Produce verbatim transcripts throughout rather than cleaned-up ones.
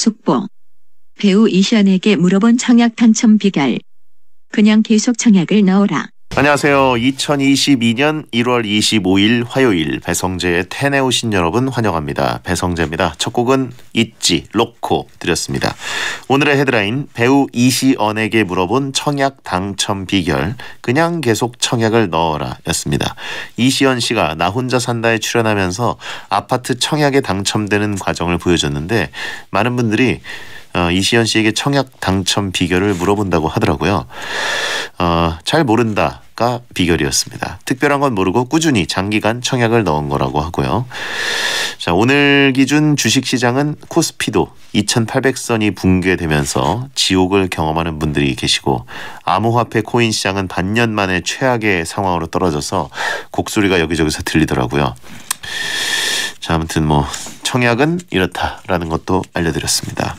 속보. 배우 이시연에게 물어본 청약 당첨 비결. 그냥 계속 청약을 넣어라. 안녕하세요. 이천이십이년 일월 이십오일 화요일 배성재의 텐에 오신 여러분 환영합니다. 배성재입니다. 첫 곡은 있지 로코 드렸습니다. 오늘의 헤드라인, 배우 이시연에게 물어본 청약 당첨 비결, 그냥 계속 청약을 넣어라 였습니다. 이시연 씨가 나 혼자 산다에 출연하면서 아파트 청약에 당첨되는 과정을 보여줬는데 많은 분들이 어, 이시연 씨에게 청약 당첨 비결을 물어본다고 하더라고요. 어, 잘 모른다가 비결이었습니다. 특별한 건 모르고 꾸준히 장기간 청약을 넣은 거라고 하고요. 자, 오늘 기준 주식시장은 코스피도 이천팔백 선이 붕괴되면서 지옥을 경험하는 분들이 계시고, 암호화폐 코인 시장은 반년 만에 최악의 상황으로 떨어져서 곡소리가 여기저기서 들리더라고요. 자, 아무튼 뭐 청약은 이렇다라는 것도 알려드렸습니다.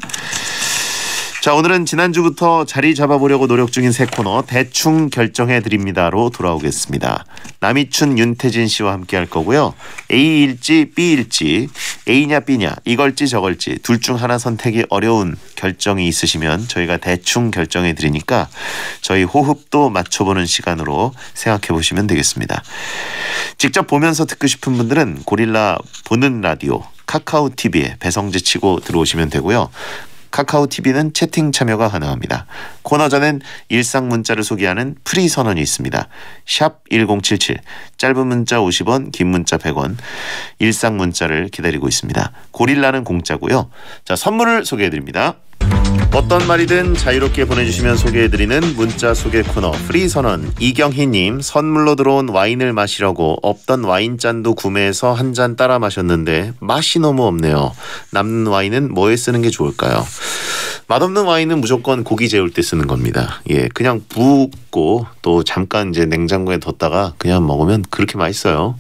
자, 오늘은 지난주부터 자리 잡아보려고 노력 중인 새 코너 대충 결정해드립니다로 돌아오겠습니다. 남이춘, 윤태진 씨와 함께 할 거고요. A일지 B일지, A냐 B냐, 이걸지 저걸지 둘 중 하나 선택이 어려운 결정이 있으시면 저희가 대충 결정해드리니까 저희 호흡도 맞춰보는 시간으로 생각해보시면 되겠습니다. 직접 보면서 듣고 싶은 분들은 고릴라 보는 라디오 카카오 티비에 배성재 치고 들어오시면 되고요. 카카오 티비는 채팅 참여가 가능합니다. 코너 전엔 일상 문자를 소개하는 프리 선언이 있습니다. 샵 일공칠칠, 짧은 문자 오십 원, 긴 문자 백 원, 일상 문자를 기다리고 있습니다. 고릴라는 공짜고요. 자, 선물을 소개해드립니다. 어떤 말이든 자유롭게 보내주시면 소개해드리는 문자 소개 코너 프리 선언. 이경희님, 선물로 들어온 와인을 마시려고 없던 와인잔도 구매해서 한 잔 따라 마셨는데 맛이 너무 없네요. 남는 와인은 뭐에 쓰는 게 좋을까요? 맛없는 와인은 무조건 고기 재울 때 쓰는 겁니다. 예, 그냥 붓고 또 잠깐 이제 냉장고에 뒀다가 그냥 먹으면 그렇게 맛있어요.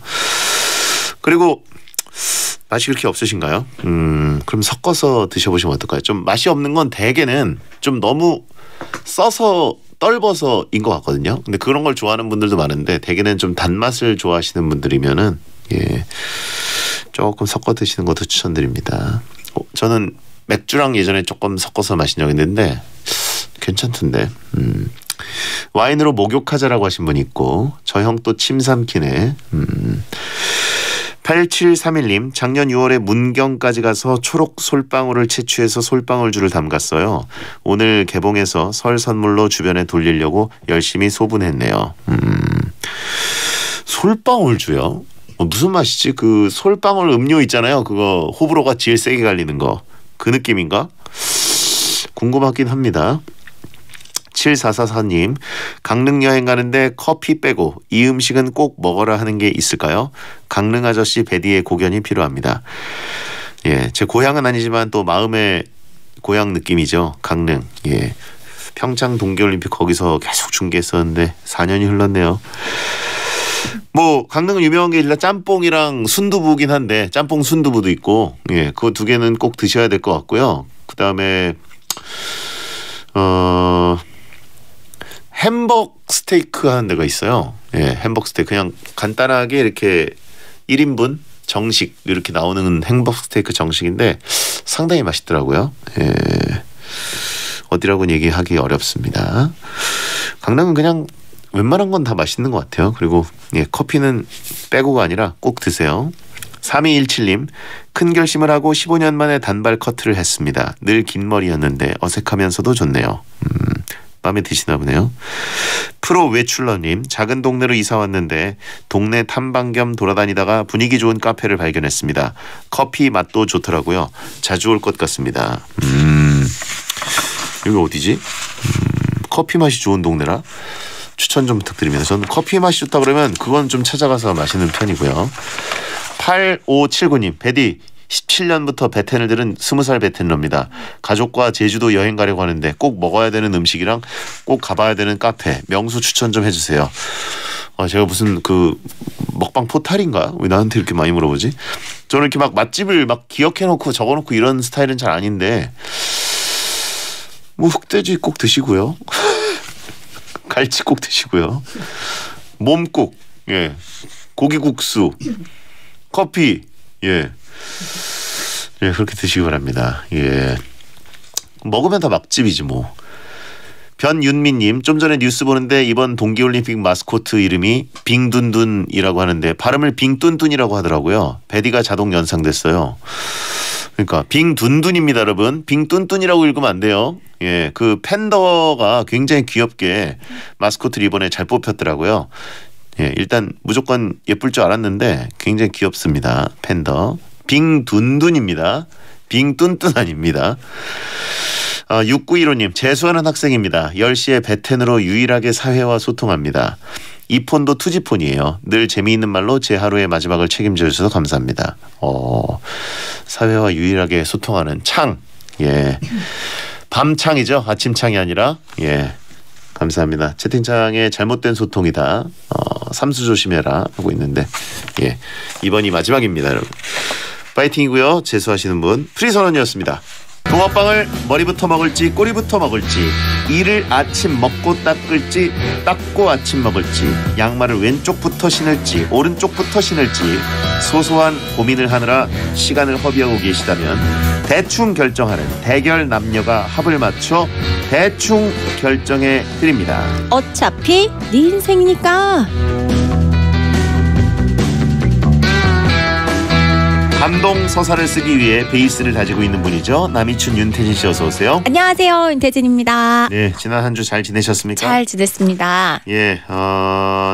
그리고 맛이 그렇게 없으신가요? 음, 그럼 섞어서 드셔보시면 어떨까요? 좀 맛이 없는 건 대개는 좀 너무 써서 떫어서인 것 같거든요. 근데 그런 걸 좋아하는 분들도 많은데 대개는 좀 단맛을 좋아하시는 분들이면은 예, 조금 섞어 드시는 것도 추천드립니다. 어, 저는 맥주랑 예전에 조금 섞어서 마신 적이 있는데 괜찮던데. 음. 와인으로 목욕하자라고 하신 분이 있고, 저 형 또 침 삼키네. 음. 팔칠삼일님, 작년 유월에 문경까지 가서 초록 솔방울을 채취해서 솔방울주를 담갔어요. 오늘 개봉해서 설 선물로 주변에 돌리려고 열심히 소분했네요. 음, 솔방울주요? 어, 무슨 맛이지? 그 솔방울 음료 있잖아요. 그거 호불호가 제일 세게 갈리는 거. 그 느낌인가? 궁금하긴 합니다. 칠사사사님, 강릉 여행 가는데 커피 빼고 이 음식은 꼭 먹어라 하는 게 있을까요? 강릉 아저씨 베디의 고견이 필요합니다. 예, 제 고향은 아니지만 또 마음의 고향 느낌이죠. 강릉. 예, 평창 동계올림픽 거기서 계속 중계했었는데 사 년이 흘렀네요. 뭐 강릉은 유명한 게 일단 짬뽕이랑 순두부긴 한데, 짬뽕 순두부도 있고, 예, 그거 두 개는 꼭 드셔야 될 것 같고요. 그 다음에 어. 햄버거 스테이크 하는 데가 있어요. 예, 햄버거 스테이크 그냥 간단하게 이렇게 일 인분 정식 이렇게 나오는 햄버거 스테이크 정식인데 상당히 맛있더라고요. 예, 어디라고는 얘기하기 어렵습니다. 강릉은 그냥 웬만한 건 다 맛있는 것 같아요. 그리고 예, 커피는 빼고가 아니라 꼭 드세요. 삼이일칠님, 큰 결심을 하고 십오 년 만에 단발 커트를 했습니다. 늘 긴 머리였는데 어색하면서도 좋네요. 음, 마음에 드시나 보네요. 프로 외출러님, 작은 동네로 이사 왔는데 동네 탐방 겸 돌아다니다가 분위기 좋은 카페를 발견했습니다. 커피 맛도 좋더라고요. 자주 올 것 같습니다. 음, 여기 어디지? 음, 커피 맛이 좋은 동네라? 추천 좀 부탁드립니다. 저는 커피 맛이 좋다 그러면 그건 좀 찾아가서 마시는 편이고요. 팔오칠구님, 베디 십칠 년부터 베텐을 들은 스무 살 베텐러입니다. 가족과 제주도 여행 가려고 하는데 꼭 먹어야 되는 음식이랑 꼭 가봐야 되는 카페, 명수 추천 좀 해주세요. 아, 제가 무슨 그 먹방 포탈인가? 왜 나한테 이렇게 많이 물어보지? 저는 이렇게 막 맛집을 막 기억해놓고 적어놓고 이런 스타일은 잘 아닌데, 뭐 흑돼지 꼭 드시고요. 갈치 꼭 드시고요. 몸국, 예, 고기국수, 커피, 예, 예, 그렇게 드시기 바랍니다. 예, 먹으면 다 맛집이지 뭐. 변윤미님, 좀 전에 뉴스 보는데 이번 동계올림픽 마스코트 이름이 빙둔둔이라고 하는데 발음을 빙뚠뚠이라고 하더라고요. 베디가 자동 연상됐어요. 그러니까 빙둔둔입니다, 여러분. 빙뚠뚠이라고 읽으면 안 돼요. 예, 그 팬더가 굉장히 귀엽게 마스코트를 이번에 잘 뽑혔더라고요. 예, 일단 무조건 예쁠 줄 알았는데 굉장히 귀엽습니다. 팬더. 빙둔둔입니다. 빙뚠뚠 아닙니다. 아, 육구일오님, 재수하는 학생입니다. 열 시에 베텐으로 유일하게 사회와 소통합니다. 이 폰도 투지폰이에요. 늘 재미있는 말로 제 하루의 마지막을 책임져 주셔서 감사합니다. 어, 사회와 유일하게 소통하는 창. 예. 밤창이죠. 아침창이 아니라. 예. 감사합니다. 채팅창에 잘못된 소통이다. 어, 삼수 조심해라 하고 있는데 예, 이번이 마지막입니다, 여러분. 파이팅이고요. 재수하시는 분 프리선언이었습니다. 붕어빵을 머리부터 먹을지 꼬리부터 먹을지, 이를 아침 먹고 닦을지 닦고 아침 먹을지, 양말을 왼쪽부터 신을지 오른쪽부터 신을지 소소한 고민을 하느라 시간을 허비하고 계시다면 대충 결정하는 대결 남녀가 합을 맞춰 대충 결정해 드립니다. 어차피 네 인생이니까. 감동 서사를 쓰기 위해 베이스를 다지고 있는 분이죠. 남이춘 윤태진 씨, 어서 오세요. 안녕하세요, 윤태진입니다. 네, 지난 한 주 잘 지내셨습니까? 잘 지냈습니다. 예, 어,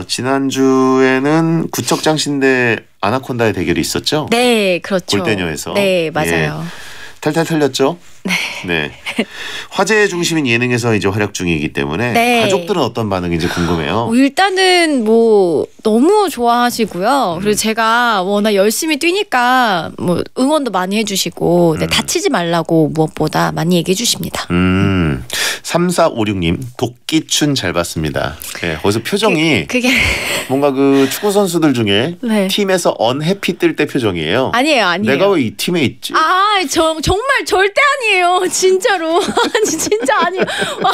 지난주에는 구척장신 대 아나콘다의 대결이 있었죠? 네, 그렇죠. 골대녀에서. 네, 맞아요. 예. 탈탈 털렸죠? 네. 네. 화제의 중심인 예능에서 이제 활약 중이기 때문에 네. 가족들은 어떤 반응인지 궁금해요. 어, 일단은 뭐 너무 좋아하시고요. 그리고 제가 워낙 열심히 뛰니까 뭐 응원도 많이 해주시고 네, 음. 다치지 말라고 무엇보다 많이 얘기해 주십니다. 음, 삼사오육님, 도끼춘 잘 봤습니다. 네, 거기서 표정이 그, 그게 뭔가 그 축구 선수들 중에 네. 팀에서 언해피 뜰 때 표정이에요. 아니에요, 아니에요. 내가 왜 이 팀에 있지? 아, 저, 정말 절대 아니에요. 진짜로. 아니, 진짜 아니에요.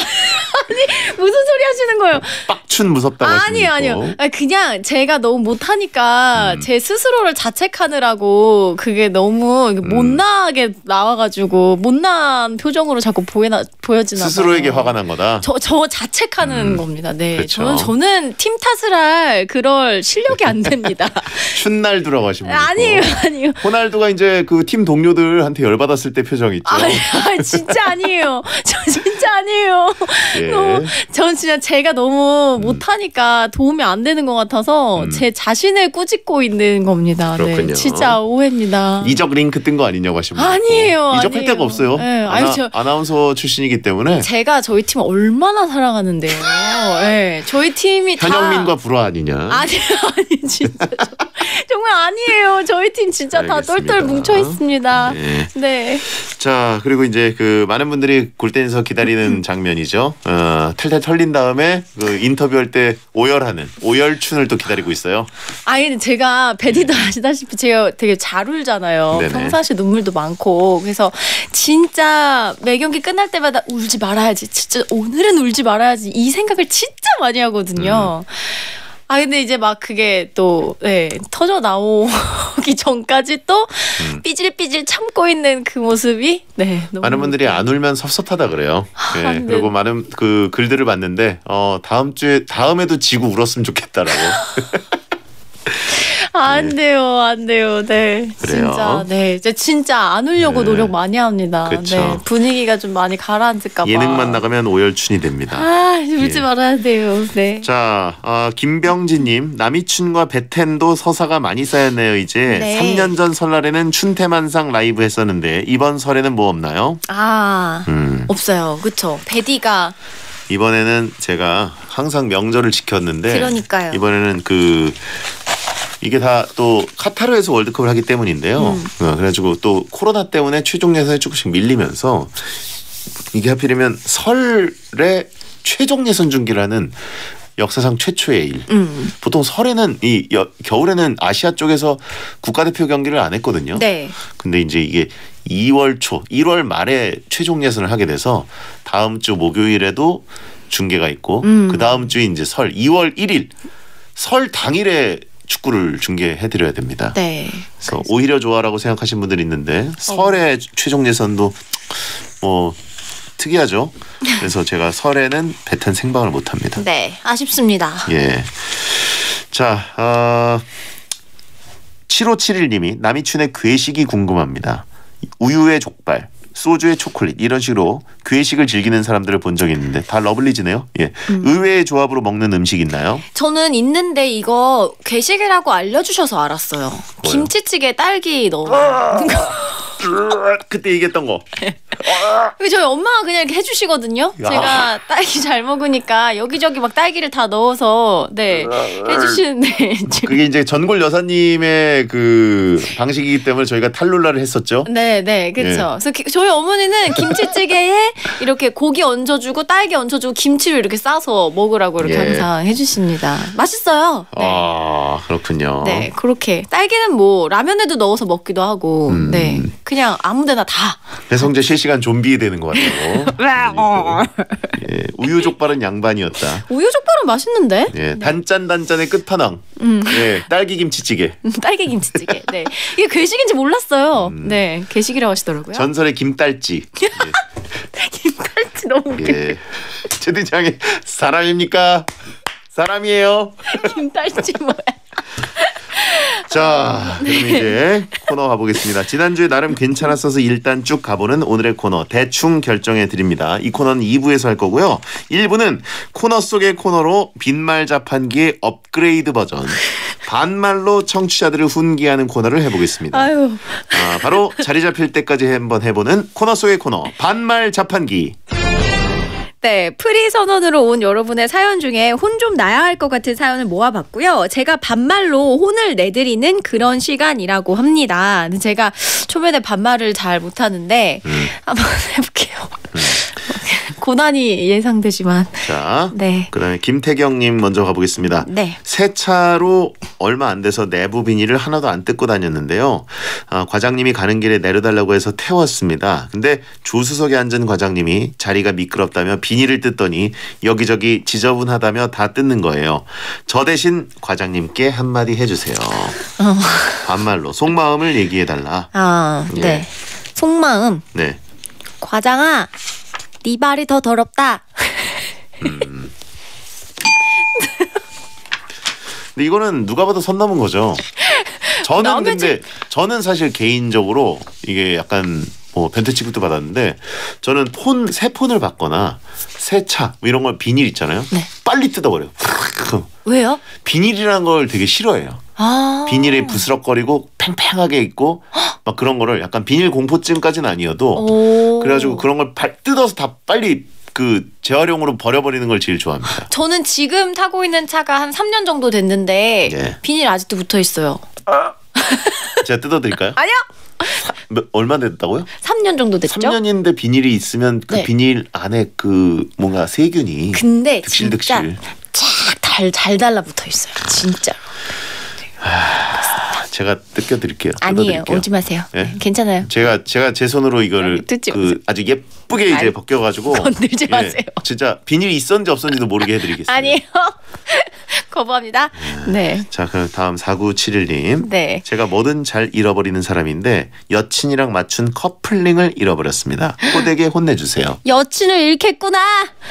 아니, 무슨 소리 하시는 거예요? 빡춘 무섭다고 하시는 아니요, 아니요. 아니, 그냥 제가 너무 못하니까 음. 제 스스로를 자책하느라고 그게 너무 못나게 나와가지고 못난 표정으로 자꾸 보여나, 보여지나 봐요. 스스로에게 화가 난 거다? 저, 저 자책하는 음. 겁니다. 네. 그렇죠. 저는, 저는 팀 탓을 할 그럴 실력이 안 됩니다. 춘날두라고 하신 분이 아니에요, 아니에요. 호날두가 이제 그 팀 동료들한테 열받았을 때 표정 있죠. 아니, 아니, 진짜 아니에요. 저 진짜 아니에요. 예. 너무, 전 진짜 제가 너무 못하니까 도움이 안 되는 것 같아서 음. 제 자신을 꾸짖고 있는 겁니다. 그렇군요. 네, 진짜 오해입니다. 이적 링크 뜬 거 아니냐고 하신 분. 아니에요, 이적할 아니에요. 데가 없어요. 네, 아나, 아니, 저- 아나운서 출신이기 때문에 제가 저희 팀 얼마나 사랑하는데요. 네, 저희 팀이 다 현영민과 불화 아니냐. 아니 아니 진짜 정말 아니에요. 저희 팀 진짜 다 알겠습니다. 똘똘 뭉쳐 있습니다. 네. 네. 자, 그리고 이제 그 많은 분들이 골대에서 기다리는 장면이죠. 어, 탈탈 털린 다음에 그 인터뷰할 때 오열하는 오열춘을 또 기다리고 있어요. 아니 근데 제가 베디도 아시다시피 제가 되게 잘 울잖아요. 네네. 평상시 눈물도 많고 그래서 진짜 매 경기 끝날 때마다 울지 말아야지. 진짜 오늘은 울지 말아야지. 이 생각을 진짜 많이 하거든요. 음. 아 근데 이제 막 그게 또 네, 터져 나오기 전까지 또 음. 삐질삐질 참고 있는 그 모습이 네 너무 많은 분들이 안 울면 섭섭하다 그래요. 예, 아, 네. 그리고 많은 그 글들을 봤는데 어, 다음 주에 다음에도 지고 울었으면 좋겠다라고. 안 돼요, 안 돼요. 네, 그래요? 진짜 네, 이제 진짜 안 울려고 네. 노력 많이 합니다. 그쵸. 네, 분위기가 좀 많이 가라앉을까 봐. 예능만 나가면 오열춘이 됩니다. 아, 울지 예. 말아야 돼요. 네. 자, 어, 김병진님, 남이춘과 베텐도 서사가 많이 쌓였네요. 이제 네. 삼 년 전 설날에는 춘태만상 라이브 했었는데 이번 설에는 뭐 없나요? 아, 음, 없어요. 그쵸. 베디가 이번에는 제가 항상 명절을 지켰는데 그러니까요. 이번에는 그 이게 다 또 카타르에서 월드컵을 하기 때문인데요. 음. 어, 그래가지고 또 코로나 때문에 최종 예선이 조금씩 밀리면서 이게 하필이면 설에 최종 예선 중계라는 역사상 최초의 일. 음, 보통 설에는 이 여, 겨울에는 아시아 쪽에서 국가대표 경기를 안 했거든요. 네. 근데 이제 이게 이월 초, 일월 말에 최종 예선을 하게 돼서 다음 주 목요일에도 중계가 있고 음. 그 다음 주에 이제 설 이월 일일 설 당일에 축구를 중계해드려야 됩니다. 네. 그래서 오히려 좋아라고 생각하시는 분들이 있는데 설의 최종 예선도 뭐 특이하죠. 그래서 제가 설에는 배탄 생방을 못합니다. 네, 아쉽습니다. 예. 자, 어, 칠오칠일 님이 남이춘의 괴식이 궁금합니다. 우유의 족발, 소주의 초콜릿 이런 식으로 괴식을 즐기는 사람들을 본 적이 있는데 다 러블리즈네요. 예. 음. 의외의 조합으로 먹는 음식 있나요? 저는 있는데 이거 괴식이라고 알려주셔서 알았어요. 뭐요? 김치찌개 딸기 넣어. 그때 얘기했던 거. 저희 엄마가 그냥 이렇게 해주시거든요. 야. 제가 딸기 잘 먹으니까 여기저기 막 딸기를 다 넣어서 네 해주시는데 그게 이제 전골 여사님의 그 방식이기 때문에 저희가 탈룰라를 했었죠. 네, 네, 그렇죠. 예. 그래서 기, 저희 어머니는 김치찌개에 이렇게 고기 얹어주고 딸기 얹어주고 김치를 이렇게 싸서 먹으라고 이렇게 예. 항상 해주십니다. 맛있어요. 네. 아 그렇군요. 네, 그렇게 딸기는 뭐 라면에도 넣어서 먹기도 하고, 음. 네. 그냥 아무데나 다. 배성재 실시간 좀비 되는 것 같아요. 예, 우유 족발은 양반이었다. 우유 족발은 맛있는데? 예, 네. 단짠 단짠의 끝판왕. 음. 예, 딸기 김치찌개. 딸기 김치찌개. 네, 이게 괴식인지 몰랐어요. 음. 네, 괴식이라고 하시더라고요. 전설의 김딸찌. 예. 김딸찌 너무 웃겨. 예. 채팅창에 사람입니까? 사람이에요. 김딸찌 뭐야? 자, 그럼 이제 코너 가보겠습니다. 지난주에 나름 괜찮았어서 일단 쭉 가보는 오늘의 코너 대충 결정해 드립니다. 이 코너는 이 부에서 할 거고요. 일 부는 코너 속의 코너로 빈말 자판기의 업그레이드 버전 반말로 청취자들을 훈계하는 코너를 해보겠습니다. 아유. 아, 바로 자리 잡힐 때까지 한번 해보는 코너 속의 코너 반말 자판기. 네, 프리 선언으로 온 여러분의 사연 중에 혼 좀 나야 할 것 같은 사연을 모아봤고요. 제가 반말로 혼을 내드리는 그런 시간이라고 합니다. 근데 제가 초면에 반말을 잘 못하는데 음. 한번 해볼게요. 음. 고난이 예상되지만. 자, 네. 그다음에 김태경님 먼저 가보겠습니다. 네. 새 차로 얼마 안 돼서 내부 비닐을 하나도 안 뜯고 다녔는데요. 아, 과장님이 가는 길에 내려달라고 해서 태웠습니다. 근데 조수석에 앉은 과장님이 자리가 미끄럽다며 비닐을 뜯더니 여기저기 지저분하다며 다 뜯는 거예요. 저 대신 과장님께 한마디 해주세요. 어. 반말로 속마음을 얘기해달라. 아, 예. 네. 속마음. 네. 과장아. 네 발이 더 더럽다. 음. 근데 이거는 누가 봐도 선 넘은 거죠. 저는 근데 저는 사실 개인적으로 이게 약간 뭐 변태 취급도 받았는데 저는 폰 새 폰을 받거나 새 차 뭐 이런 걸 비닐 있잖아요. 네. 빨리 뜯어버려요. 왜요? 비닐이라는 걸 되게 싫어해요. 아~ 비닐에 부스럭거리고 팽팽하게 있고 막 그런 거를 약간 비닐 공포증까지는 아니어도 그래가지고 그런 걸 발, 뜯어서 다 빨리 그 재활용으로 버려버리는 걸 제일 좋아합니다. 저는 지금 타고 있는 차가 한 삼 년 정도 됐는데 네. 비닐 아직도 붙어 있어요. 제가 뜯어드릴까요? 아니요. 몇, 얼마 됐다고요? 삼 년 정도 됐죠. 삼 년인데 비닐이 있으면 그 네. 비닐 안에 그 뭔가 세균이 근데 득실득실 쫙 잘 달라붙어 있어요. 진짜. 하... 제가 뜯겨드릴게요. 아니에요. 오지 마세요. 네? 괜찮아요. 제가 제가 제 손으로 이거를 그 아주 예쁘게 이제 아니, 벗겨가지고 건들지 예, 마세요. 진짜 비닐이 있었는지 없었는지도 모르게 해드리겠습니다. 아니에요. 거부합니다. 네. 자, 그럼 다음 사구칠일 님. 네. 제가 뭐든 잘 잃어버리는 사람인데 여친이랑 맞춘 커플링을 잃어버렸습니다. 호되게 혼내주세요. 여친을 잃겠구나.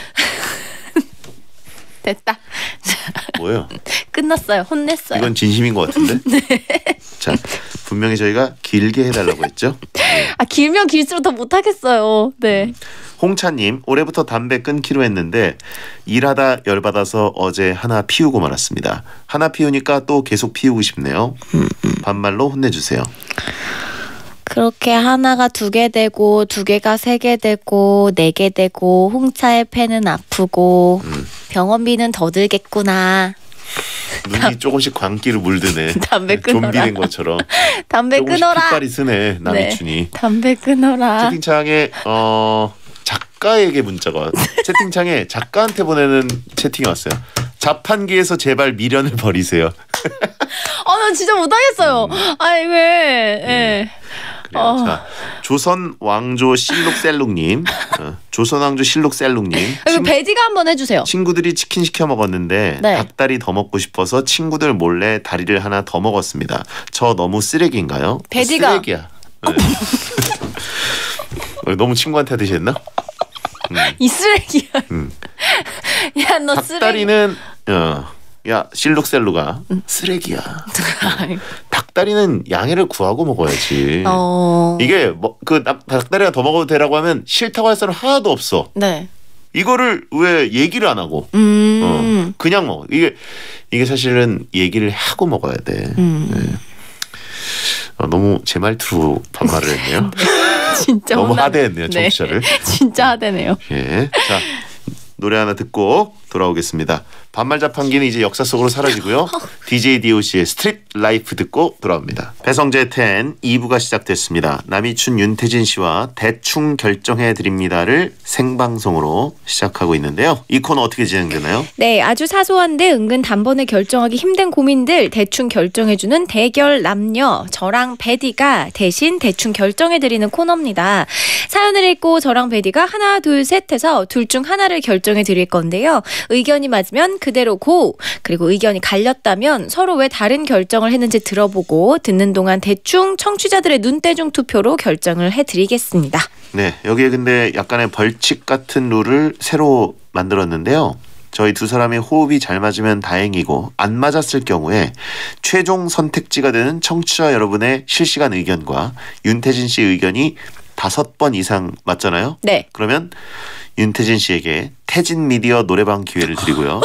됐다. 뭐예요? 끝났어요. 혼냈어요. 이건 진심인 것 같은데? 네. 자, 분명히 저희가 길게 해달라고 했죠? 네. 아, 길면 길수록 더 못하겠어요. 네. 홍차님, 올해부터 담배 끊기로 했는데 일하다 열받아서 어제 하나 피우고 말았습니다. 하나 피우니까 또 계속 피우고 싶네요. 반말로 혼내주세요. 그렇게 하나가 두 개 되고 두 개가 세 개 되고 네 개 되고 홍차의 폐는 아프고 음. 병원비는 더 들겠구나. 눈이 조금씩 광기로 물드네. 담배 끊어라. 좀비 된 것처럼. 담배 끊어라. 핏발이 쓰네. 남이춘이. 네. 담배 끊어라. 채팅창에 어, 작가에게 문자가 왔어요. 채팅창에 작가한테 보내는 채팅이 왔어요. 자판기에서 제발 미련을 버리세요. 아, 나 진짜 못하겠어요. 음. 아니 왜? 예. 그래요. 어. 자, 조선 왕조 실룩셀룩님, 어, 조선 왕조 실룩셀룩님. 친, 배디가 한번 해주세요. 친구들이 치킨 시켜 먹었는데 네. 닭다리 더 먹고 싶어서 친구들 몰래 다리를 하나 더 먹었습니다. 저 너무 쓰레기인가요? 배디가 쓰레기야. 네. 너무 친구한테 드셨나? 이 쓰레기야. 음. 야, 너 쓰레기. 닭다리는 어, 야 실룩셀루가 음. 쓰레기야. 닭다리는 양해를 구하고 먹어야지. 어... 이게 뭐 그 닭다리가 더 먹어도 되라고 하면 싫다고 할 사람 하나도 없어. 네. 이거를 왜 얘기를 안 하고 음... 어, 그냥 먹어. 이게 이게 사실은 얘기를 하고 먹어야 돼. 음... 네. 어, 너무 제 말투로 반말을 했네요. 진짜 너무 혼나... 하대했네요, 청취자를. 네. 진짜 하대네요. 예. 자, 노래 하나 듣고 돌아오겠습니다. 반말 자판기는 이제 역사 속으로 사라지고요. 디제이 디오씨의 스트릿 라이프 듣고 돌아옵니다. 배성재 텐 이 부가 시작됐습니다. 남이춘 윤태진 씨와 대충 결정해 드립니다를 생방송으로 시작하고 있는데요. 이 코너 어떻게 진행되나요? 네, 아주 사소한데 은근 단번에 결정하기 힘든 고민들 대충 결정해주는 대결 남녀, 저랑 베디가 대신 대충 결정해드리는 코너입니다. 사연을 읽고 저랑 베디가 하나 둘 셋 해서 둘 중 하나를 결정해드릴 건데요. 의견이 맞으면 그대로 고! 그리고 의견이 갈렸다면 서로 왜 다른 결정을 했는지 들어보고 듣는 동안 대충 청취자들의 눈대중 투표로 결정을 해드리겠습니다. 네, 여기에 근데 약간의 벌칙 같은 룰을 새로 만들었는데요. 저희 두 사람의 호흡이 잘 맞으면 다행이고 안 맞았을 경우에 최종 선택지가 되는 청취자 여러분의 실시간 의견과 윤태진 씨의 의견이 다섯 번 이상 맞잖아요. 네. 그러면 윤태진 씨에게 태진 미디어 노래방 기회를 드리고요.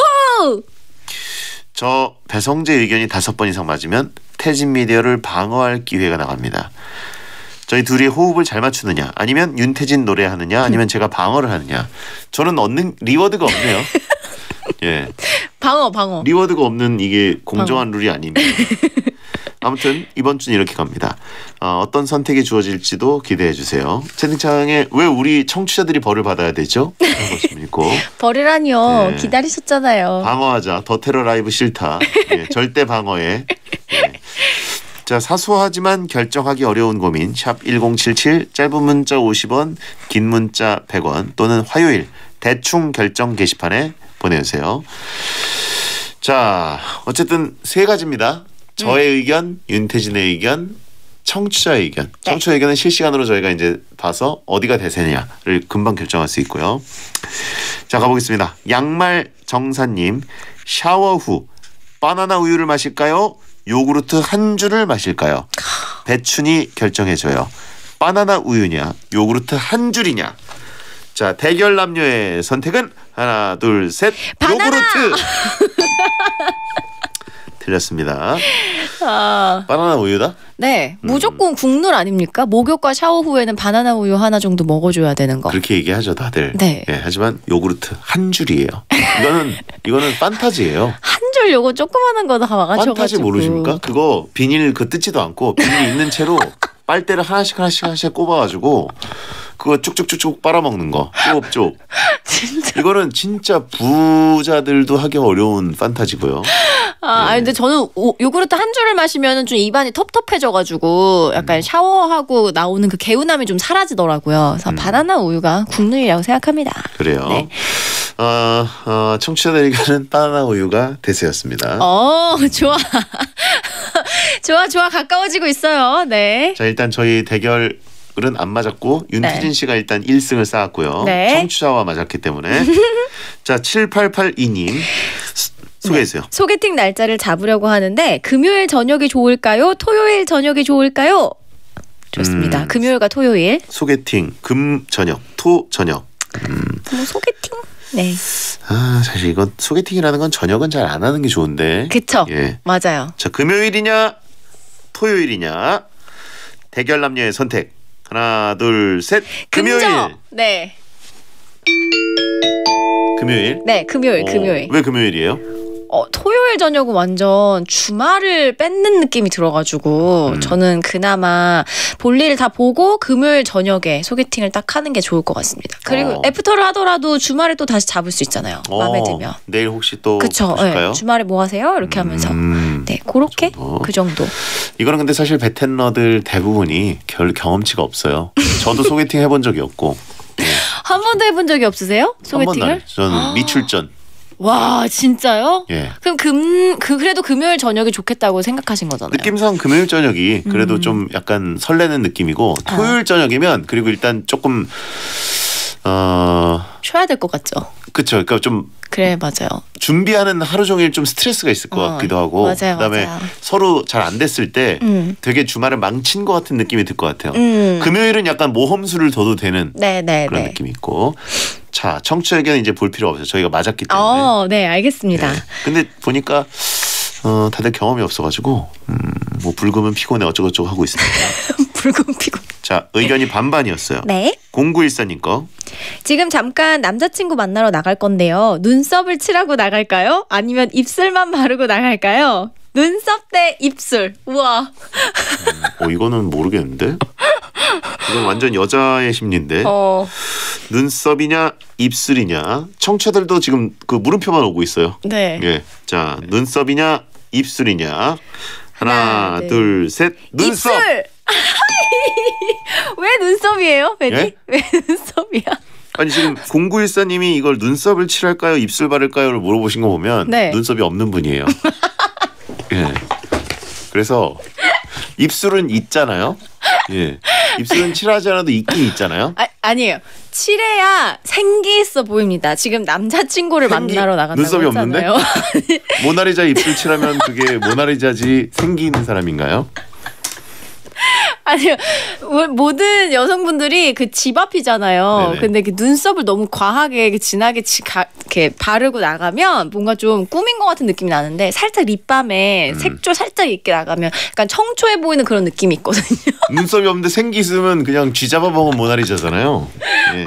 저 배성재 의견이 다섯 번 이상 맞으면 태진 미디어를 방어할 기회가 나갑니다. 저희 둘이 호흡을 잘 맞추느냐 아니면 윤태진 노래하느냐 아니면 제가 방어를 하느냐. 저는 얻는 리워드가 없네요. 예. 방어 방어. 리워드가 없는 이게 공정한 방어. 룰이 아닙니다. 아무튼 이번 주는 이렇게 갑니다. 어, 어떤 선택이 주어질지도 기대해 주세요. 채팅창에 왜 우리 청취자들이 벌을 받아야 되죠? 그런 것좀 읽고. 벌이라니요. 네. 기다리셨잖아요. 방어하자. 더 테러 라이브 싫다. 예, 절대 방어해. 예. 자, 사소하지만 결정하기 어려운 고민 샵 일공칠칠 짧은 문자 오십 원 긴 문자 백 원 또는 화요일 대충 결정 게시판에 보내주세요. 자, 어쨌든 세 가지입니다. 저의 음. 의견, 윤태진의 의견, 청취자의 의견. 네. 청취자 의견은 실시간으로 저희가 이제 봐서 어디가 대세냐를 금방 결정할 수 있고요. 자, 가보겠습니다. 양말 정사님, 샤워 후 바나나 우유를 마실까요? 요구르트 한 줄을 마실까요? 배춘이 결정해줘요. 바나나 우유냐, 요구르트 한 줄이냐. 자, 대결 남녀의 선택은 하나, 둘, 셋. 바나나! 요구르트. 틀렸습니다. 아... 바나나 우유다? 네. 무조건 음. 국룰 아닙니까? 목욕과 샤워 후에는 바나나 우유 하나 정도 먹어줘야 되는 거. 그렇게 얘기하죠, 다들. 네. 예, 하지만 요구르트 한 줄이에요. 이거는 이거는 판타지예요. 한 줄 요거 조그마한 거 다 막아줘가지고. 판타지 모르십니까? 그거 비닐 그 뜯지도 않고 비닐 있는 채로 빨대를 하나씩 하나씩 하나씩 꼽아가지고 그거 쭉쭉쭉쭉 빨아먹는 거. 쪽쪽. 진짜. 이거는 진짜 부자들도 하기 어려운 판타지고요. 아, 네. 아니, 근데 저는 오, 요구르트 한 줄을 마시면 좀 입안이 텁텁해져가지고 약간 음. 샤워하고 나오는 그 개운함이 좀 사라지더라고요. 그래서 음. 바나나 우유가 국룰이라고 생각합니다. 그래요. 네. 어, 어, 청취자들 의견은 바나나 우유가 대세였습니다. 어, 좋아. 좋아, 좋아. 가까워지고 있어요. 네. 자, 일단 저희 대결 을은 안 맞았고 윤태진 네. 씨가 일단 일 승을 쌓았고요. 네. 청취자와 맞았기 때문에. 자, 칠팔팔이 님 소개해주세요. 네. 소개팅 날짜를 잡으려고 하는데 금요일 저녁이 좋을까요? 토요일 저녁이 좋을까요? 좋습니다. 음, 금요일과 토요일. 소개팅 금 저녁, 토 저녁. 음. 뭐 소개팅? 네. 아, 사실 이건 소개팅이라는 건 저녁은 잘 안 하는 게 좋은데. 그쵸. 예. 맞아요. 자, 금요일이냐 토요일이냐 대결 남녀의 선택. 하나, 둘, 셋. 금요일. 금저. 네. 금요일? 네, 금요일, 어, 금요일. 왜 금요일이에요? 어, 토요일 저녁은 완전 주말을 뺏는 느낌이 들어가지고 음. 저는 그나마 볼일을 다 보고 금요일 저녁에 소개팅을 딱 하는 게 좋을 것 같습니다. 그리고 어. 애프터를 하더라도 주말에 또 다시 잡을 수 있잖아요. 어. 마음에 들면. 내일 혹시 또 그쵸. 네. 주말에 뭐 하세요? 이렇게 하면서. 음. 네, 그렇게 그, 그 정도. 이거는 근데 사실 베테너들 대부분이 별 경험치가 없어요. 저도 소개팅 해본 적이 없고. 네. 한 번도 해본 적이 없으세요? 소개팅을? 저는 미출전. 와, 진짜요? 예. 그럼 금, 그, 그래도 금요일 저녁이 좋겠다고 생각하신 거잖아요. 느낌상 금요일 저녁이 그래도 음. 좀 약간 설레는 느낌이고 토요일 아. 저녁이면 그리고 일단 조금 어 쉬어야 될 것 같죠. 그렇죠. 그러니까 좀 그래 맞아요. 준비하는 하루 종일 좀 스트레스가 있을 것 어, 같기도 하고 맞아요, 그다음에 맞아요. 서로 잘 안 됐을 때 음. 되게 주말을 망친 것 같은 느낌이 들 것 같아요. 음. 금요일은 약간 모험수를 둬도 되는 네네 그런 네. 느낌이 있고 자 청취자 의견은 이제 볼 필요 없어요. 저희가 맞았기 때문에. 어, 네 알겠습니다. 네. 근데 보니까 어, 다들 경험이 없어가지고 음, 뭐 불금은 피곤해 어쩌고저쩌고 하고 있습니다. 붉은 피고. 자 의견이 반반이었어요. 네. 공구일사님 거. 지금 잠깐 남자친구 만나러 나갈 건데요. 눈썹을 칠하고 나갈까요? 아니면 입술만 바르고 나갈까요? 눈썹 대 입술. 우와. 음, 어 이거는 모르겠는데. 이건 완전 여자의 심리인데. 어. 눈썹이냐 입술이냐. 청취자들도 지금 그 물음표만 오고 있어요. 네. 예. 자 눈썹이냐 입술이냐. 하나, 하나, 둘. 둘, 셋. 눈썹. 입술. 왜 눈썹이에요, 베디? 예? 왜 눈썹이야? 아니 지금 공구일사님이 이걸 눈썹을 칠할까요 입술 바를까요를 물어보신 거 보면 네. 눈썹이 없는 분이에요. 예. 그래서 입술은 있잖아요. 예. 입술은 칠하지 않아도 있긴 있잖아요. 아, 아니에요. 칠해야 생기 있어 보입니다. 지금 남자친구를 생기- 만나러 나간다고 눈썹이 없는데? 했잖아요. 모나리자 입술 칠하면 그게 모나리자지 생기 있는 사람인가요? 아니요. 모든 여성분들이 그 집 앞이잖아요. 네네. 근데 그 눈썹을 너무 과하게 이렇게 진하게 치, 가, 이렇게 바르고 나가면 뭔가 좀 꾸민 것 같은 느낌이 나는데 살짝 립밤에 음. 색조 살짝 있게 나가면 약간 청초해 보이는 그런 느낌이 있거든요. 눈썹이 없는데 생기 있으면 그냥 쥐 잡아먹은 모나리자잖아요. 예.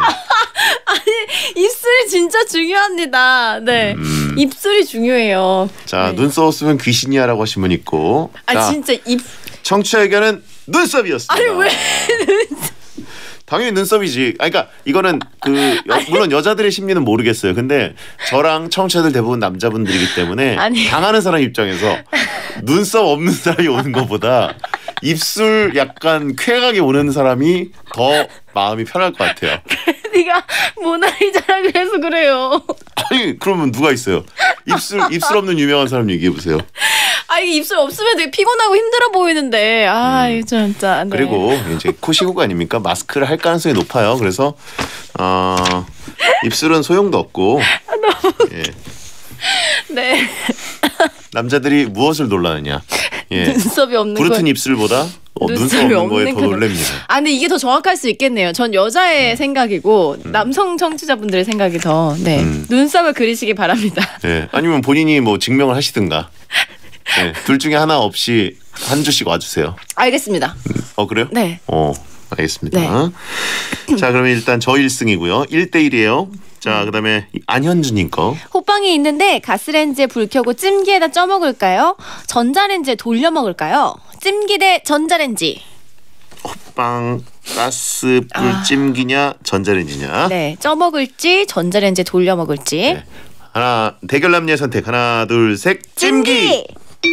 입술이 진짜 중요합니다. 네. 음. 입술이 중요해요. 자 네. 눈썹 없으면 귀신이야라고 하신 분 있고. 아 자, 진짜 입 청취자 의견은 눈썹이었습니다. 아니 왜 당연히 눈썹이지. 아, 그러니까 이거는 그 여- 물론 여자들의 심리는 모르겠어요. 근데 저랑 청취자들 대부분 남자분들이기 때문에 아니. 당하는 사람 입장에서 눈썹 없는 사람이 오는 것보다 입술 약간 쾌하게 오는 사람이 더 마음이 편할 것 같아요. 네가 모나리자라 그래서 그래요. 아니 그러면 누가 있어요? 입술 입술 없는 유명한 사람 얘기해 보세요. 아 이게 입술 없으면 되게 피곤하고 힘들어 보이는데 아 이거 진짜. 네. 그리고 이제 코시국 아닙니까? 마스크를 할 가능성이 높아요. 그래서 어, 입술은 소용도 없고. 예. 네. 남자들이 무엇을 놀라느냐? 예. 눈썹이 없는 거. 부르튼 입술보다 어, 눈썹 눈썹이 없는 거에 없는 더 거. 놀랍니다. 아 근데 이게 더 정확할 수 있겠네요. 전 여자의 생각이고 남성 청취자분들의 생각이 더 네. 음. 눈썹을 그리시기 바랍니다. 예. 아니면 본인이 뭐 증명을 하시든가. 예. 둘 중에 하나 없이 한 주씩 와주세요. 알겠습니다. 어 그래요? 네. 어 알겠습니다. 자 그러면 일단 저 일 승이고요. 일 대 일이에요. 자 그다음에 안현주님 거. 호빵이 있는데 가스레인지에 불 켜고 찜기에다 쪄 먹을까요? 전자레인지에 돌려 먹을까요? 찜기 대 전자레인지. 빵 가스 아. 불찜기냐 전자레인지냐. 네, 쪄 먹을지 전자레인지에 돌려 먹을지. 네. 하나 대결 남녀의 선택 하나 둘 셋 찜기.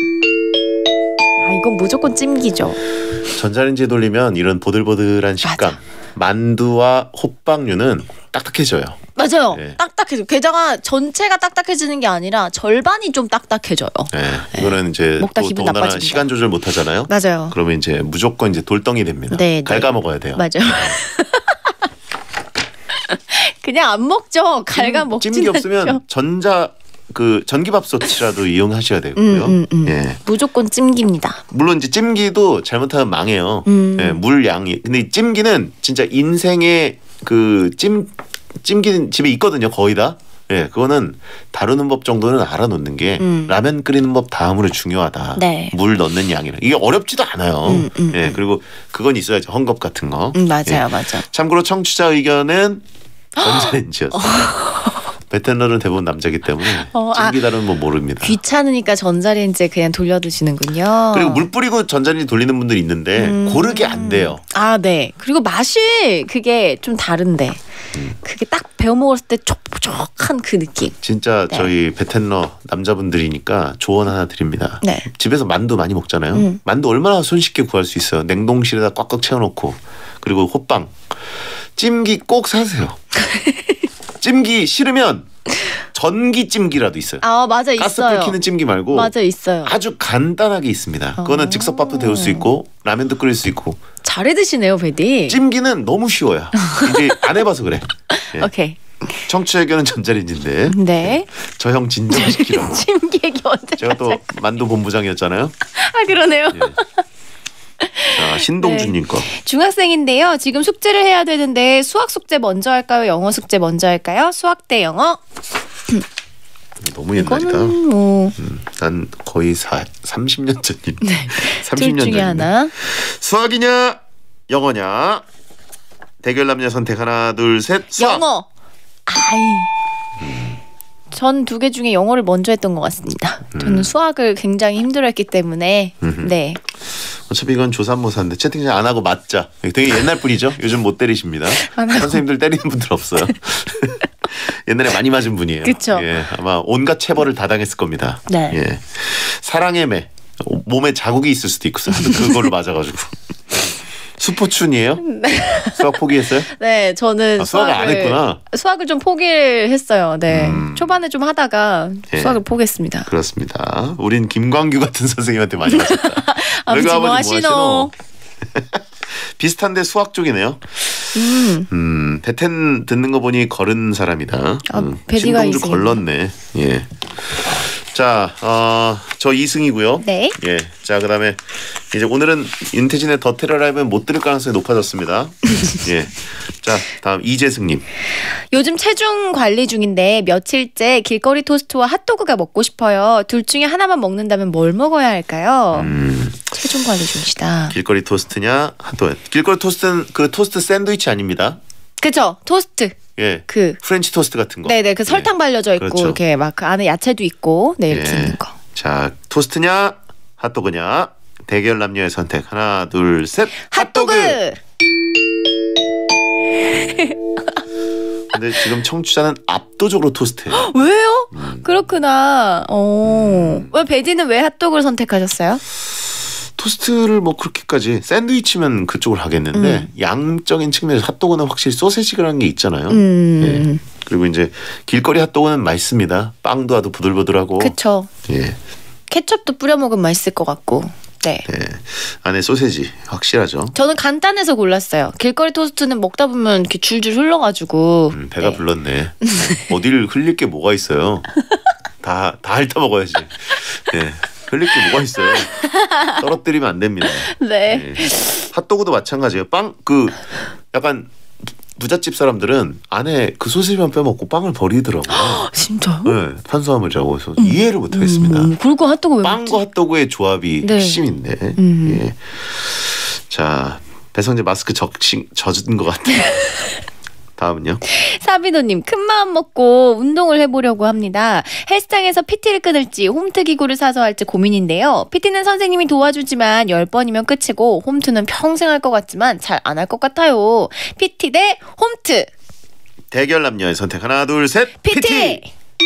아 이건 무조건 찜기죠. 전자레인지에 돌리면 이런 보들보들한 식감. 맞아. 만두와 호빵류는 딱딱해져요. 맞아요. 네. 딱딱해져. 게다가 전체가 딱딱해지는 게 아니라 절반이 좀 딱딱해져요. 네. 이거는 이제 먹다 또 기분 더군다나 나빠집니다. 시간 조절 못 하잖아요. 맞아요. 그러면 이제 무조건 이제 돌덩이 됩니다. 네, 네. 갉아 먹어야 돼요. 맞아요. 그냥 안 먹죠. 갈가 먹진 찜기 않죠. 없으면 전자 그 전기밥솥이라도 이용하셔야 되고요. 음, 음, 음. 예. 무조건 찜기입니다. 물론 이제 찜기도 잘못하면 망해요. 음. 예, 물 양이. 근데 이 찜기는 진짜 인생의 그 찜 찜기는 집에 있거든요. 거의 다. 예, 그거는 다루는 법 정도는 알아놓는 게 음. 라면 끓이는 법 다음으로 중요하다. 네. 물 넣는 양이라 이게 어렵지도 않아요. 음, 음, 예, 그리고 그건 있어야죠. 헝겊 같은 거. 음, 맞아요, 예. 맞아. 참고로 청취자 의견은 전자레인지였어요. 베테너는 대부분 남자기 때문에 어, 아. 찜기 다루는 법 모릅니다. 귀찮으니까 전자레인지에 그냥 돌려 드시는군요. 그리고 물 뿌리고 전자레인지 돌리는 분들이 있는데 음. 고르게 안 돼요. 아, 네. 그리고 맛이 그게 좀 다른데. 음. 그게 딱 베어 먹었을 때 촉촉한 그 느낌. 진짜 네. 저희 베텐러 남자분들이니까 조언 하나 드립니다. 네. 집에서 만두 많이 먹잖아요. 음. 만두 얼마나 손쉽게 구할 수 있어요. 냉동실에다 꽉꽉 채워놓고 그리고 호빵 찜기 꼭 사세요. 찜기 싫으면 전기 찜기라도 있어요. 아, 맞아, 가스불 있어요. 켜는 찜기 말고 맞아, 있어요. 아주 간단하게 있습니다. 그거는 아. 즉석밥도 데울 수 있고 라면도 끓일 수 있고 잘해 드시네요, 베디. 찜기는 너무 쉬워요. 이제 안 해봐서 그래. 예. 오케이. 청취자 의견은 전자레인지인데. 네. 저 형 진정시키라고. 침객이 언제? 제가 또 만두 본부장이었잖아요. 아 그러네요. 예. 자, 신동준님 거. 중학생인데요. 지금 숙제를 해야 되는데 수학 숙제 먼저 할까요? 영어 숙제 먼저 할까요? 수학 대 영어. 너무 옛날이다. 이거는 뭐 음, 난 거의 사, 삼십 년 전인. 네. 삼십 둘 년 중에 전이네. 하나. 수학이냐 영어냐. 대결 남녀 선택 하나 둘 셋. 수학. 영어. 아이. 전 두 개 중에 영어를 먼저 했던 것 같습니다. 저는 음. 수학을 굉장히 힘들어했기 때문에 네. 어차피 이건 조삼모사인데 채팅창 안 하고 맞자. 되게 옛날 분이죠. 요즘 못 때리십니다. 안 하고. 선생님들 때리는 분들 없어요. 옛날에 많이 맞은 분이에요. 그쵸. 예, 아마 온갖 체벌을 다 당했을 겁니다. 네. 예. 사랑의 매. 몸에 자국이 있을 수도 있고 그걸로 맞아가지고. 수포춘이에요? 수학 포기했어요? 네, 저는 아, 수학을 수학을 안 했구나. 수학을 좀 포기를 했어요. 네. 음. 초반에 좀 하다가 예. 수학을 포기했습니다. 그렇습니다. 우린 김광규 같은 선생님한테 많이 맞았다. 아버지 너희가 뭐 아버지 하시노? 비슷한데 수학 쪽이네요. 음. 음, 베텐 듣는 거 보니 걸은 사람이다. 아, 음, 베디가 신동주 이승이네. 걸렀네. 예. 자, 어, 저 이승이고요. 네. 예. 자, 그다음에 이제 오늘은 윤태진의 더 테러 라이브는 못 들을 가능성이 높아졌습니다. 예. 자, 다음 이재승님. 요즘 체중 관리 중인데 며칠째 길거리 토스트와 핫도그가 먹고 싶어요. 둘 중에 하나만 먹는다면 뭘 먹어야 할까요? 음, 체중 관리 중이시다. 길거리 토스트냐? 또 길거리 토스트는 그 토스트 샌드위치 아닙니다. 그죠? 토스트. 예. 그 프렌치 토스트 같은 거. 네네 그 설탕 예. 발려져 있고 그렇죠. 이렇게 막 그 안에 야채도 있고 네 이렇게 예. 있는 거. 자, 토스트냐? 핫도그냐? 대결 남녀의 선택. 하나, 둘, 셋. 핫도그. 근데 지금 청취자는 압도적으로 토스트예요. 왜요? 음. 그렇구나. 어. 왜 베디는 왜 핫도그를 선택하셨어요? 토스트를 뭐 그렇게까지 샌드위치면 그쪽을 하겠는데 음. 양적인 측면에서 핫도그는 확실히 소세지라는 게 있잖아요. 음. 예. 그리고 이제 길거리 핫도그는 맛있습니다. 빵도 아주 부들부들하고. 그쵸. 예. 케첩도 뿌려 먹으면 맛있을 것 같고. 네. 예. 안에 소세지 확실하죠. 저는 간단해서 골랐어요. 길거리 토스트는 먹다 보면 이렇게 줄줄 흘러가지고. 음, 배가 네. 불렀네. 어디를 흘릴 게 뭐가 있어요. 다, 다 핥아 먹어야지. 예. 흘릴 게 뭐가 있어요. 떨어뜨리면 안 됩니다. 네. 예. 핫도그도 마찬가지예요. 빵, 그 약간 부잣집 사람들은 안에 그 소시지만 빼먹고 빵을 버리더라고요. 진짜요? 네, 탄수화물이라고 해서 이해를 못하겠습니다. 음, 그리고 핫도그 왜 먹지? 빵과 핫도그의 조합이 네. 핵심인데. 음. 예. 자, 배성재 마스크 적신 젖은 것 같아요. 다음은요. 사비도님 큰 마음 먹고 운동을 해보려고 합니다. 헬스장에서 피티를 끊을지 홈트 기구를 사서 할지 고민인데요. 피티는 선생님이 도와주지만 열 번이면 끝이고 홈트는 평생 할 것 같지만 잘 안 할 것 같아요. 피티 대 홈트. 대결 남녀의 선택 하나 둘 셋. 피티.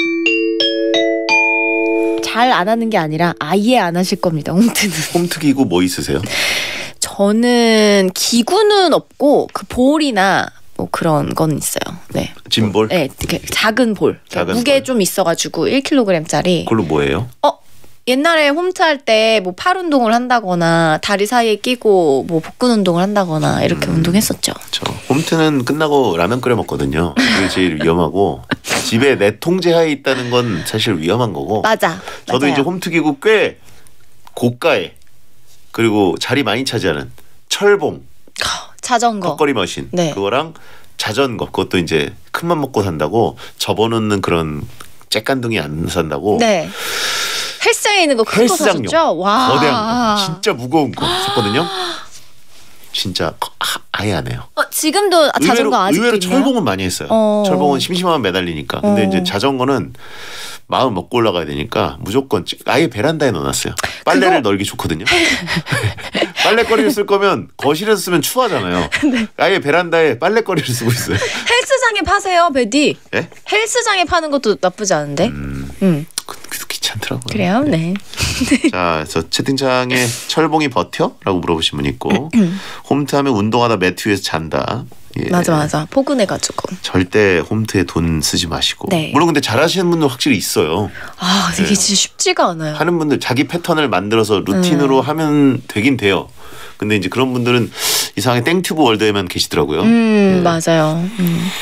잘 안 하는 게 아니라 아예 안 하실 겁니다. 홈트는. 홈트 기구 뭐 있으세요? 저는 기구는 없고 그 볼이나 뭐 그런 건 있어요. 네. 짐볼? 네, 이렇게 작은 볼. 작은 무게 볼. 좀 있어가지고 일 킬로그램짜리. 그걸로 뭐예요? 어 옛날에 홈트 할 때 뭐 팔 운동을 한다거나 다리 사이에 끼고 뭐 복근 운동을 한다거나 이렇게 음. 운동했었죠. 저 홈트는 끝나고 라면 끓여 먹거든요. 그게 제일 위험하고 집에 내 통제하에 있다는 건 사실 위험한 거고. 맞아. 저도 맞아요. 이제 홈트 기구 꽤 고가에 그리고 자리 많이 차지하는 철봉, 자전거. 턱걸이 머신 네. 그거랑 자전거 그것도 이제 큰맘 먹고 산다고 접어놓는 그런 쬐깐둥이 안 산다고. 네. 헬스장에 있는 거 큰 거 헬스장용 사셨죠? 와. 거대한 거 진짜 무거운 거 샀거든요. 진짜 아, 아예 안 해요. 어, 지금도 자전거 의외로, 아직도 의외로 있나요? 철봉은 많이 했어요. 어. 철봉은 심심하면 매달리니까. 근데 어. 이제 자전거는 마음 먹고 올라가야 되니까 무조건 찌- 아예 베란다에 넣어놨어요. 빨래를 그거- 널기 좋거든요. 빨래거리를 쓸 거면 거실에서 쓰면 추하잖아요. 네. 아예 베란다에 빨래거리를 쓰고 있어요. 헬스장에 파세요, 베디. 예? 헬스장에 파는 것도 나쁘지 않은데. 음, 음. 그- 그래도 귀찮더라고요. 그래요, 네. 자, 저 채팅창에 철봉이 버텨? 라고 물어보신 분 있고 음. 홈트하면 운동하다 매트 위에서 잔다. 예. 맞아, 맞아. 포근해가지고. 절대 홈트에 돈 쓰지 마시고. 네. 물론 근데 잘하시는 분들 확실히 있어요. 아, 이게 네. 진짜 쉽지가 않아요. 하는 분들 자기 패턴을 만들어서 루틴으로 음. 하면 되긴 돼요. 근데 이제 그런 분들은 이상하게 땡튜브 월드에만 계시더라고요. 음, 예. 맞아요. 음.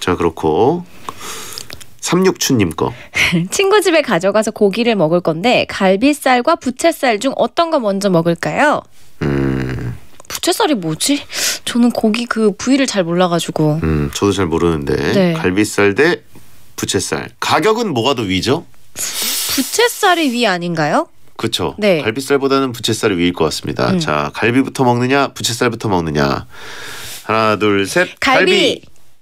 자, 그렇고 삼육춘님 거. 친구 집에 가져가서 고기를 먹을 건데 갈비살과 부채살 중 어떤 거 먼저 먹을까요? 음, 부채살이 뭐지? 저는 고기 그 부위를 잘 몰라가지고. 음, 저도 잘 모르는데 네. 갈비살 대 부채살. 가격은 뭐가 더 위죠? 부채살이 위 아닌가요? 그렇죠. 네. 갈비살보다는 부채살이 위일 것 같습니다. 음. 자, 갈비부터 먹느냐, 부채살부터 먹느냐. 하나, 둘, 셋. 갈비.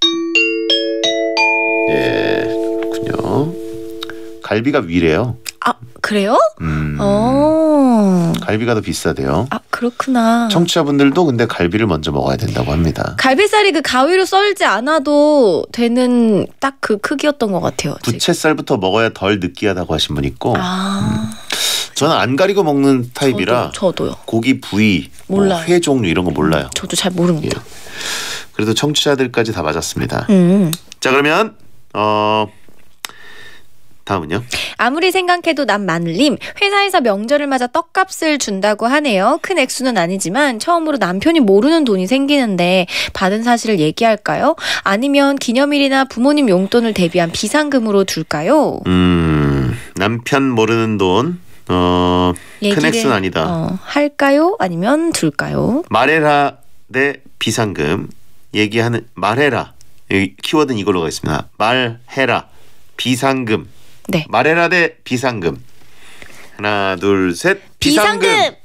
예, 그렇군요. 갈비가 위래요. 아 그래요? 음, 어. 갈비가 더 비싸대요. 아 그렇구나. 청취자분들도 근데 갈비를 먼저 먹어야 된다고 합니다. 갈비살이 그 가위로 썰지 않아도 되는 딱 그 크기였던 것 같아요. 지금. 부채살부터 먹어야 덜 느끼하다고 하신 분 있고, 아. 저는 안 가리고 먹는 타입이라 저도, 저도요. 고기 부위, 뭐 몰라요. 회 종류 이런 거 몰라요. 저도 잘 모릅니다. 예. 그래도 청취자들까지 다 맞았습니다. 음. 자, 그러면 어 다음은요. 아무리 생각해도 난 마늘님 회사에서 명절을 맞아 떡값을 준다고 하네요. 큰 액수는 아니지만 처음으로 남편이 모르는 돈이 생기는데 받은 사실을 얘기할까요? 아니면 기념일이나 부모님 용돈을 대비한 비상금으로 둘까요? 음, 남편 모르는 돈, 어, 큰 얘기를, 액수는 아니다. 어, 할까요? 아니면 둘까요? 말해라 대 비상금. 얘기하는 말해라. 여기 키워드는 이걸로 가겠습니다. 말해라 비상금. 네. 말해라 대 비상금. 하나, 둘, 셋. 비상금. 비상금!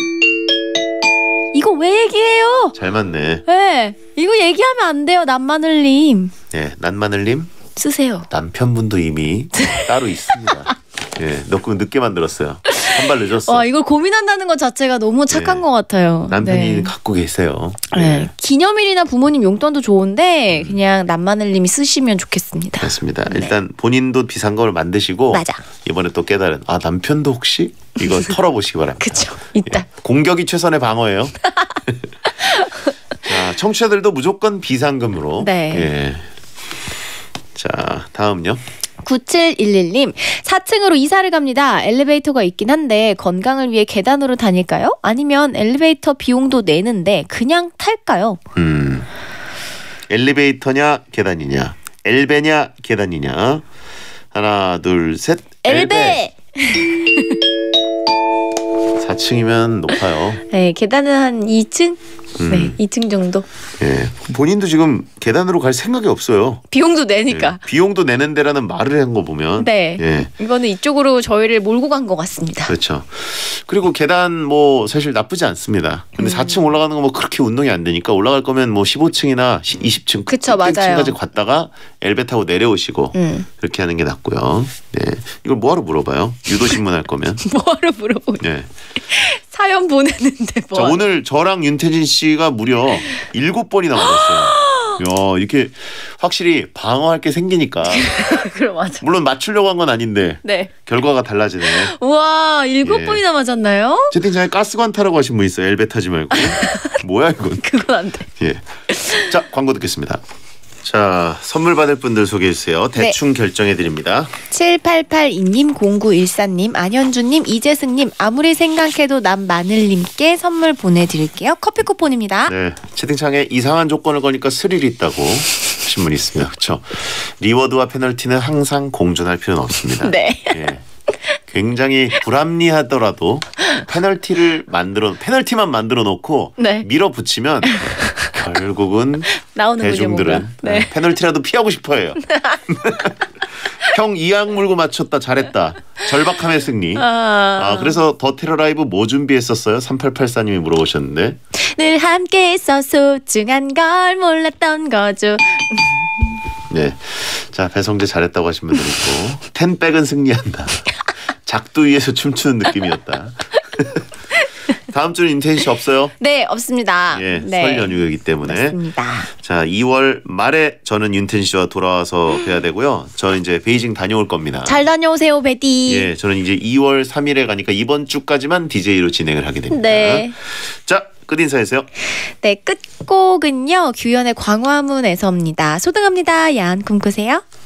이거 왜 얘기해요? 잘 맞네. 네, 이거 얘기하면 안 돼요, 남마늘님. 네, 난마늘님 쓰세요. 남편분도 이미 따로 있습니다. 예, 너무 늦게 만들었어요. 한 발 늦었어. 와, 이걸 고민한다는 것 자체가 너무 착한 네. 것 같아요. 남편이 네. 갖고 계세요. 네. 기념일이나 부모님 용돈도 좋은데 그냥 남마늘님이 쓰시면 좋겠습니다. 맞습니다. 네. 일단 본인도 비상금을 만드시고 맞아. 이번에 또 깨달은 아 남편도 혹시 이거 털어보시기 바랍니다. 그쵸. 이따. 예, 공격이 최선의 방어예요. 자, 청취자들도 무조건 비상금으로. 네. 예. 자, 다음요. 구칠일일님 사 층으로 이사를 갑니다. 엘리베이터가 있긴 한데 건강을 위해 계단으로 다닐까요? 아니면 엘리베이터 비용도 내는데 그냥 탈까요? 음, 엘리베이터냐 계단이냐, 엘베냐 계단이냐. 하나, 둘, 셋. 엘베! 사 층이면 높아요. 네, 계단은 한 이 층? 음. 네, 이 층 정도. 예, 본인도 지금 계단으로 갈 생각이 없어요. 비용도 내니까. 예, 비용도 내는 데라는 말을 한 거 보면. 네. 예, 이거는 이쪽으로 저희를 몰고 간 것 같습니다. 그렇죠. 그리고 계단 뭐 사실 나쁘지 않습니다. 근데 음. 사 층 올라가는 거 뭐 그렇게 운동이 안 되니까 올라갈 거면 뭐 십오 층이나 이십 층 그쵸, 맞아요. 층까지 갔다가 엘베 타고 내려오시고 음. 그렇게 하는 게 낫고요. 네, 이걸 뭐하러 물어봐요? 유도신문 할 거면. 뭐하러 물어보냐. 네. 사연 보내는데 뭐. 자, 오늘 저랑 윤태진 씨가 무려 일곱 번이나 맞았어요. 야, 이렇게 확실히 방어할 게 생기니까. 그럼 맞아. 물론 맞추려고 한 건 아닌데 네. 결과가 달라지네. 우와, 일곱 예. 번이나 맞았나요? 채팅창에 가스관 타라고 하신 분 있어요. 엘베 타지 말고. 뭐야 이건. 그건 안 돼. 예. 자, 광고 듣겠습니다. 자, 선물 받을 분들 소개해 주세요. 대충 결정해 드립니다. 칠팔팔이님, 공구일사님, 안현주님, 이재승님, 아무리 생각해도 남 마늘님께 선물 보내드릴게요. 커피 쿠폰입니다. 네, 채팅창에 이상한 조건을 거니까 스릴 있다고 하신 분이 있습니다. 그렇죠? 리워드와 페널티는 항상 공존할 필요는 없습니다. 네. 예. 굉장히 불합리하더라도 페널티를 만들어 페널티만 만들어 놓고 네. 밀어붙이면 결국은 나오는군요, 대중들은 뭔가. 네. 페널티라도 피하고 싶어해요. 형 이악 물고 맞췄다 잘했다. 절박함의 승리. 아, 아, 그래서 더 테러 라이브 뭐 준비했었어요? 삼팔팔사님이 물어보셨는데. 늘 함께해서 소중한 걸 몰랐던 거죠. 네. 자, 배성재 잘했다고 하신 분들 있고. 텐백은 승리한다. 작두 위에서 춤추는 느낌이었다. 다음 주는 인텐 씨 없어요? 네, 없습니다. 예, 네. 설 연휴이기 때문에. 맞습니다. 자, 이월 말에 저는 윤텐 씨와 돌아와서 뵈야 되고요. 저는 이제 베이징 다녀올 겁니다. 잘 다녀오세요, 베디. 예, 저는 이제 이월 삼일에 가니까 이번 주까지만 디제이로 진행을 하게 됩니다. 네. 자, 끝 인사해주세요. 네, 끝곡은요. 규현의 광화문에서입니다. 소등합니다. 야한 꿈 꾸세요.